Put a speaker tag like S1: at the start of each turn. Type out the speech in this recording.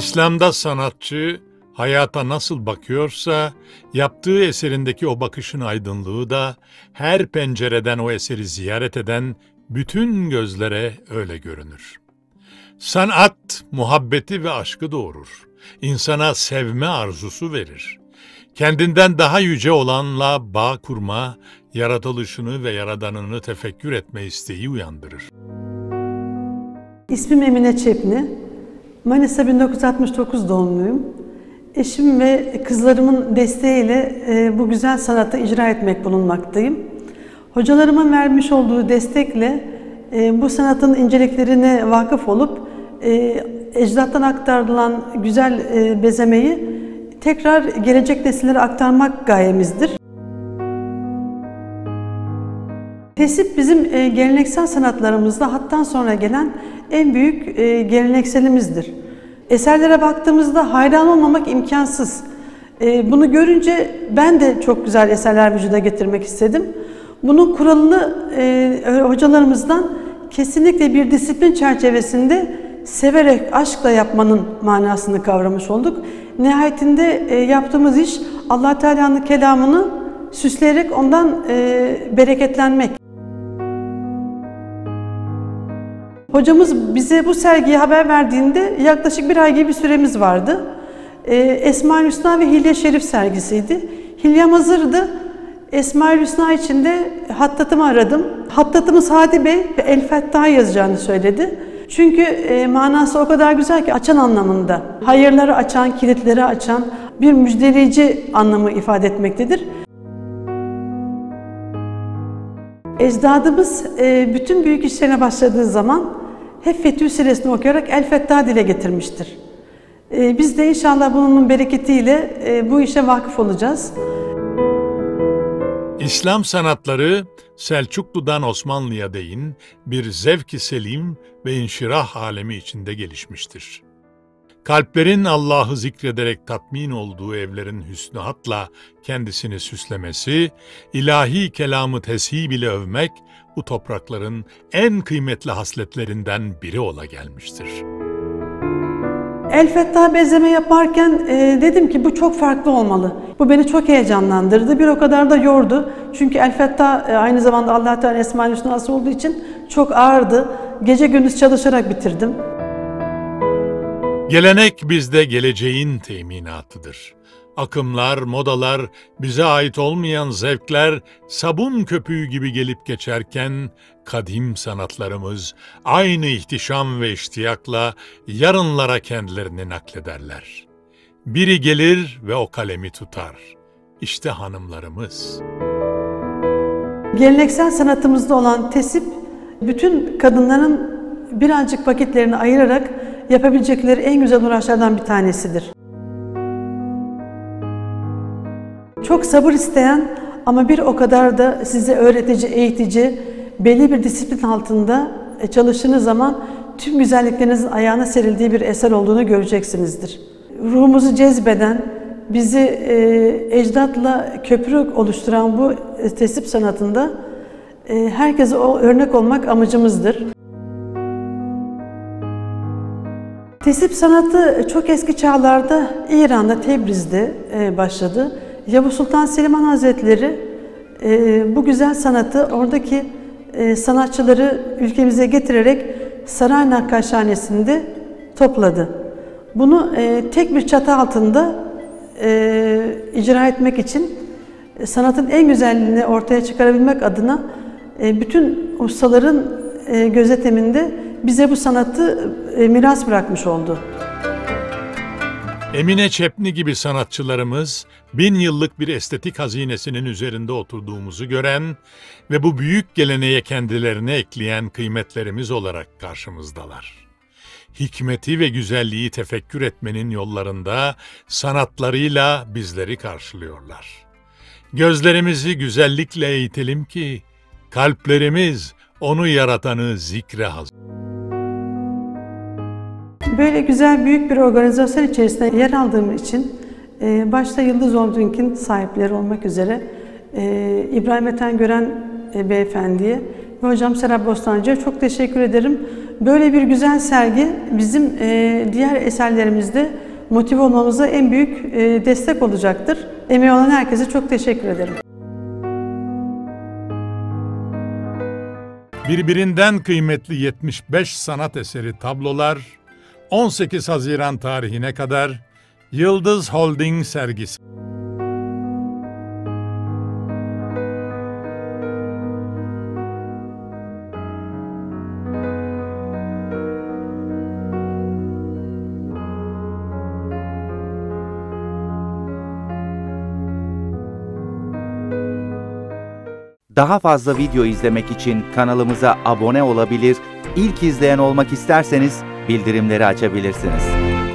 S1: İslam'da sanatçı hayata nasıl bakıyorsa, yaptığı eserindeki o bakışın aydınlığı da her pencereden o eseri ziyaret eden bütün gözlere öyle görünür. Sanat, muhabbeti ve aşkı doğurur. İnsana sevme arzusu verir. Kendinden daha yüce olanla bağ kurma, yaratılışını ve yaradanını tefekkür etme isteği uyandırır.
S2: İsmim Emine Çepni. Manisa 1969 doğumluyum. Eşim ve kızlarımın desteğiyle bu güzel sanatı icra etmek bulunmaktayım. Hocalarımın vermiş olduğu destekle bu sanatın inceliklerine vakıf olup ecdattan aktarılan güzel bezemeyi tekrar gelecek nesillere aktarmak gayemizdir. Tesip bizim geleneksel sanatlarımızda hattan sonra gelen en büyük gelenekselimizdir. Eserlere baktığımızda hayran olmamak imkansız. Bunu görünce ben de çok güzel eserler vücuda getirmek istedim. Bunun kuralını hocalarımızdan kesinlikle bir disiplin çerçevesinde severek, aşkla yapmanın manasını kavramış olduk. Nihayetinde yaptığımız iş Allah Teala'nın kelamını süsleyerek ondan bereketlenmek. Hocamız bize bu sergiye haber verdiğinde yaklaşık bir ay gibi bir süremiz vardı. Esma-ül Hüsna ve Hilye Şerif sergisiydi. Hilyem hazırdı. Esma-ül Hüsna için de hattatımı aradım. Hattatımız Hadi Bey El Fettah yazacağını söyledi. Çünkü manası o kadar güzel ki açan anlamında. Hayırları açan, kilitleri açan bir müjdeleyici anlamı ifade etmektedir. Ecdadımız bütün büyük işlerine başladığı zaman hep Fetih Suresini okuyarak El Fettah dile getirmiştir. Biz de inşallah bunun bereketiyle bu işe vakıf olacağız.
S1: İslam sanatları Selçuklu'dan Osmanlı'ya değin bir zevk-i selim ve inşirah alemi içinde gelişmiştir. Kalplerin Allah'ı zikrederek tatmin olduğu evlerin hüsnühatla kendisini süslemesi, ilahi kelamı teshib ile övmek bu toprakların en kıymetli hasletlerinden biri ola gelmiştir.
S2: El Fettah bezeme yaparken dedim ki bu çok farklı olmalı. Bu beni çok heyecanlandırdı. Bir o kadar da yordu. Çünkü El Fettah aynı zamanda Allah Teala Esma-ül Hüsna'sı olduğu için çok ağırdı. Gece gündüz çalışarak bitirdim.
S1: Gelenek bizde geleceğin teminatıdır. Akımlar, modalar, bize ait olmayan zevkler sabun köpüğü gibi gelip geçerken kadim sanatlarımız aynı ihtişam ve iştiyakla yarınlara kendilerini naklederler. Biri gelir ve o kalemi tutar. İşte hanımlarımız.
S2: Geleneksel sanatımızda olan tesip, bütün kadınların birazcık vakitlerini ayırarak yapabilecekleri en güzel uğraşlardan bir tanesidir. Çok sabır isteyen ama bir o kadar da size öğretici, eğitici, belli bir disiplin altında çalıştığınız zaman tüm güzelliklerinizin ayağına serildiği bir eser olduğunu göreceksinizdir. Ruhumuzu cezbeden, bizi ecdatla köprü oluşturan bu tesip sanatında herkese o örnek olmak amacımızdır. Tesip sanatı çok eski çağlarda İran'da, Tebriz'de başladı. Yavuz Sultan Selim Han Hazretleri bu güzel sanatı oradaki sanatçıları ülkemize getirerek Saray Nakkaşhanesi'nde topladı. Bunu tek bir çatı altında icra etmek için sanatın en güzelliğini ortaya çıkarabilmek adına bütün ustaların gözetiminde bize bu sanatı miras bırakmış oldu.
S1: Emine Çepni gibi sanatçılarımız 1000 yıllık bir estetik hazinesinin üzerinde oturduğumuzu gören ve bu büyük geleneğe kendilerine ekleyen kıymetlerimiz olarak karşımızdalar. Hikmeti ve güzelliği tefekkür etmenin yollarında sanatlarıyla bizleri karşılıyorlar. Gözlerimizi güzellikle eğitelim ki kalplerimiz onu yaratanı zikre hazır.
S2: Böyle güzel büyük bir organizasyon içerisinde yer aldığım için başta Yıldız Holding'in sahipleri olmak üzere İbrahim Ethen Gören beyefendiye ve hocam Serap Bostancı'ya çok teşekkür ederim. Böyle bir güzel sergi bizim diğer eserlerimizde motive olmamıza en büyük destek olacaktır. Emeği olan herkese çok teşekkür ederim.
S1: Birbirinden kıymetli 75 sanat eseri tablolar 18 Haziran tarihine kadar Yıldız Holding sergisi.
S3: Daha fazla video izlemek için kanalımıza abone olabilir, ilk izleyen olmak isterseniz bildirimleri açabilirsiniz.